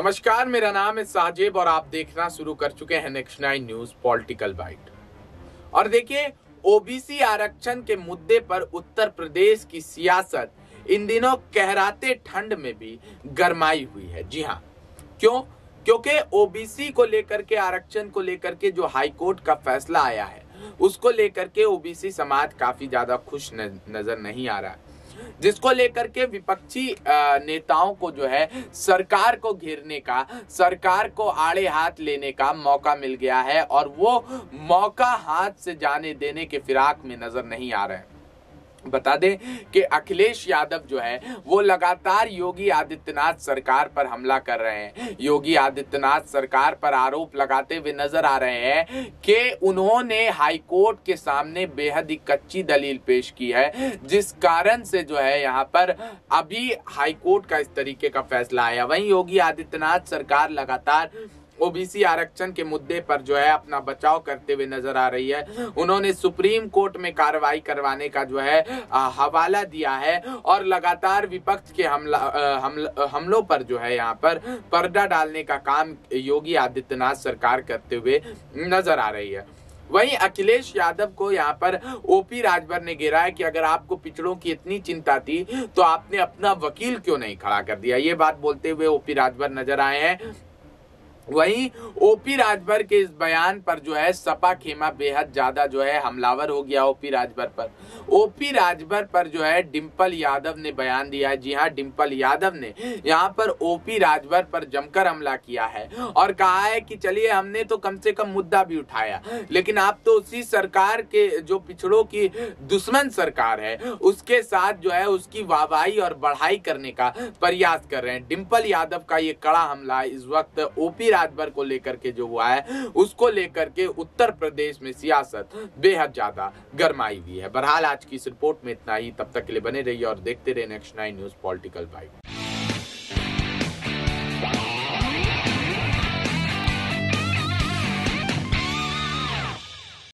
नमस्कार, मेरा नाम है साजिब और आप देखना शुरू कर चुके हैं नेक्स्ट 9 न्यूज पॉलिटिकल बाइट। और देखिए, ओबीसी आरक्षण के मुद्दे पर उत्तर प्रदेश की सियासत इन दिनों कहराते ठंड में भी गरमाई हुई है। जी हाँ, क्यों? क्योंकि ओबीसी को लेकर के, आरक्षण को लेकर के जो हाईकोर्ट का फैसला आया है, उसको लेकर के ओबीसी समाज काफी ज्यादा खुश नजर नहीं आ रहा है, जिसको लेकर के विपक्षी नेताओं को जो है सरकार को घेरने का, सरकार को आड़े हाथ लेने का मौका मिल गया है और वो मौका हाथ से जाने देने के फिराक में नजर नहीं आ रहे हैं। बता दें कि अखिलेश यादव जो है वो लगातार योगी आदित्यनाथ सरकार पर हमला कर रहे हैं। योगी आदित्यनाथ सरकार पर आरोप लगाते हुए नजर आ रहे हैं कि उन्होंने हाईकोर्ट के सामने बेहद ही कच्ची दलील पेश की है, जिस कारण से जो है यहाँ पर अभी हाईकोर्ट का इस तरीके का फैसला आया। वहीं योगी आदित्यनाथ सरकार लगातार ओबीसी आरक्षण के मुद्दे पर जो है अपना बचाव करते हुए नजर आ रही है। उन्होंने सुप्रीम कोर्ट में कार्रवाई करवाने का जो है हवाला दिया है और लगातार विपक्ष के हमलों पर जो है यहाँ पर पर्दा डालने का काम योगी आदित्यनाथ सरकार करते हुए नजर आ रही है। वहीं अखिलेश यादव को यहाँ पर ओपी राजभर ने घेरा है कि अगर आपको पिछड़ों की इतनी चिंता थी तो आपने अपना वकील क्यों नहीं खड़ा कर दिया। ये बात बोलते हुए ओपी राजभर नजर आए हैं। वहीं ओपी राजभर के इस बयान पर जो है सपा खेमा बेहद ज्यादा जो है हमलावर हो गया ओपी राजभर पर। ओपी राजभर पर जो है डिंपल यादव ने बयान दिया है। जी हाँ, डिंपल यादव ने यहाँ पर ओपी राजभर पर जमकर हमला किया है और कहा है कि चलिए, हमने तो कम से कम मुद्दा भी उठाया, लेकिन आप तो उसी सरकार के जो पिछड़ों की दुश्मन सरकार है उसके साथ जो है उसकी वाहवाही और बढ़ाई करने का प्रयास कर रहे हैं। डिंपल यादव का ये कड़ा हमला इस वक्त ओपी राजभर को लेकर के जो हुआ है, उसको लेकर के उत्तर प्रदेश में सियासत बेहद ज्यादा गरमाई हुई है। बहरहाल आज की इस रिपोर्ट में इतना ही। तब तक के लिए बने रहिए और देखते रहिए नेक्स्ट 9 न्यूज पॉलिटिकल बाइट।